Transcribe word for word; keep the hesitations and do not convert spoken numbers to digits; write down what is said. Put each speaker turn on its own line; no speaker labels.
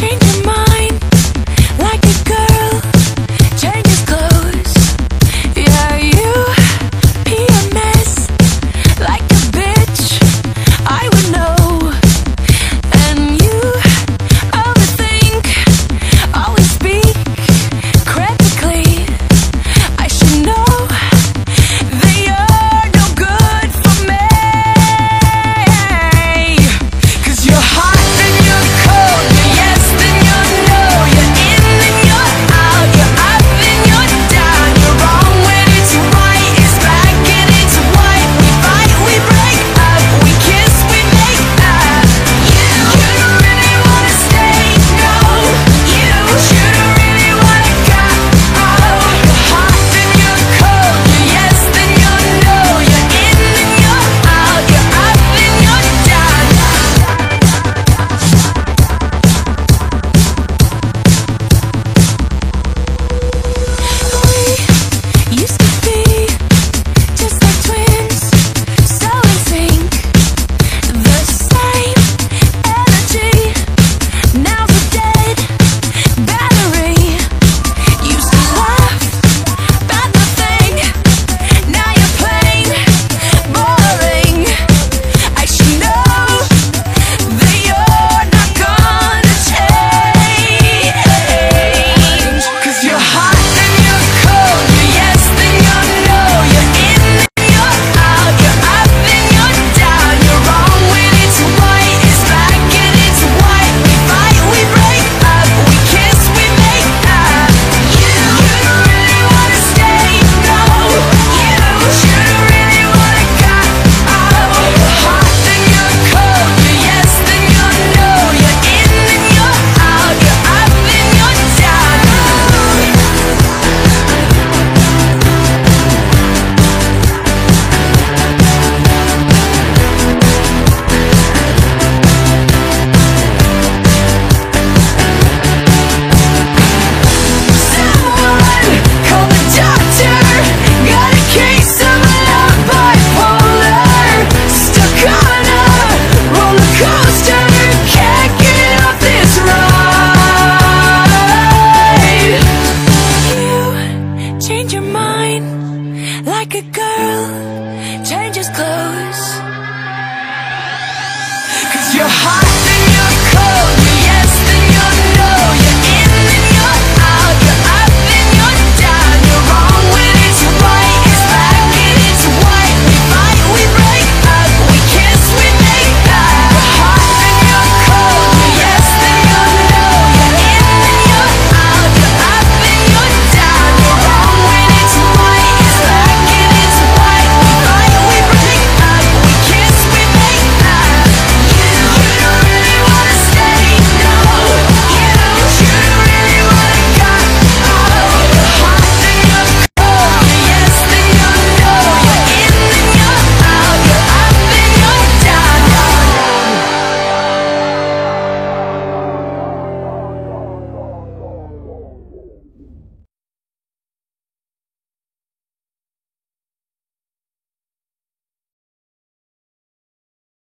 change your mind like a girl changes clothes. Yeah, you pee a mess like a bitch, I would know. And you overthink, always speak critically. I should know that you're no good for me. 'Cause you're hot, then you're cold, you're yes, then you're no, you're in, then you're out, you're up, then you're down, you're wrong when it's right, it's black and it's white. We fight, we break up, we kiss, we make up. You, you don't really wanna stay, no. You, you don't really wanna go. Oh, you're hot, then you're cold, you're yes, then you're no, you're in, then you're out, you're up, then you're down. We used to be just like twins, so in sync, the same energy. Now's a dead battery. Used to laugh about nothing, now you're plain boring. I should know that you're not gonna change. 'Cause you're hot, then you're cold, you're yes, then you're no, you're in, then you're out, you're up, then you're down, you're wrong when it's right, it's black and it's white. We fight, we break up, we kiss, we make up. You, you don't really wanna stay, no. You, you don't really wanna go. Oh, you're hot, then you're cold, you're yes, then you're no, you're in, then you're out, you're up, then you're down. Someone call the doctor. Got a case of love bipolar. Stuck on a roller coaster. Can't get off this ride. You change your mind like a girl changes clothes. 'Cause you're hot.